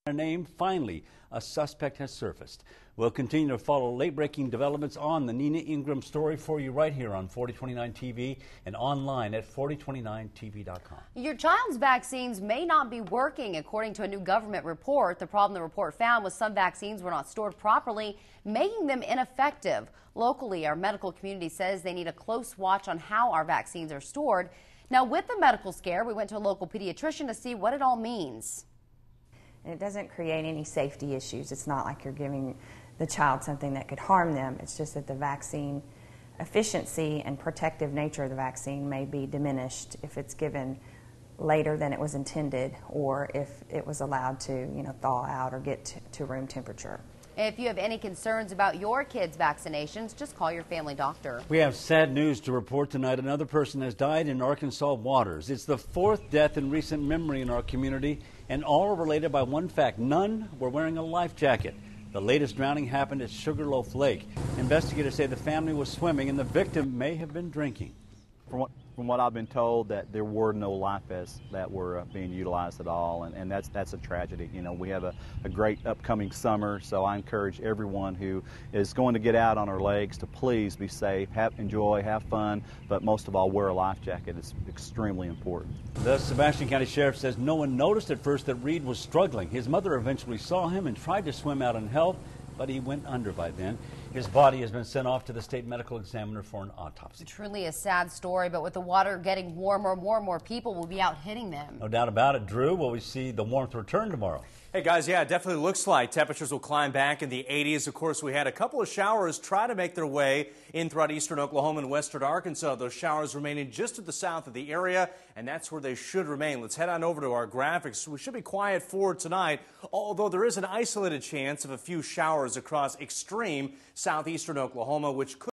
name. Finally, a suspect has surfaced. We'll continue to follow late-breaking developments on the Nina Ingram story for you right here on 4029 TV and online at 4029tv.com. Your child's vaccines may not be working, according to a new government report. The problem the report found was some vaccines were not stored properly, making them ineffective. Locally, our medical community says they need a close watch on how our vaccines are stored. Now, with the medical scare, we went to a local pediatrician to see what it all means. And it doesn't create any safety issues. It's not like you're giving the child something that could harm them. It's just that the vaccine efficiency and protective nature of the vaccine may be diminished if it's given later than it was intended, or if it was allowed to, thaw out or get to room temperature. If you have any concerns about your kids' vaccinations, just call your family doctor. We have sad news to report tonight. Another person has died in Arkansas waters. It's the fourth death in recent memory in our community, and all are related by one fact: none were wearing a life jacket. The latest drowning happened at Sugarloaf Lake. Investigators say the family was swimming and the victim may have been drinking. From what I've been told, that there were no life vests that were being utilized at all, and that's a tragedy. We have a great upcoming summer, so I encourage everyone who is going to get out on our lakes to please be safe, enjoy, have fun, but most of all, wear a life jacket. It's extremely important. The Sebastian County Sheriff says no one noticed at first that Reed was struggling. His mother eventually saw him and tried to swim out and help, but he went under by then. His body has been sent off to the state medical examiner for an autopsy. Truly a sad story, but with the water getting warmer, more and more people will be out hitting them. No doubt about it. Drew, will we see the warmth return tomorrow? Hey guys, yeah, it definitely looks like temperatures will climb back in the 80s. Of course, we had a couple of showers try to make their way in throughout eastern Oklahoma and western Arkansas. Those showers remaining just to the south of the area, and that's where they should remain. Let's head on over to our graphics. We should be quiet for tonight, although there is an isolated chance of a few showers across extreme southeastern Oklahoma, which could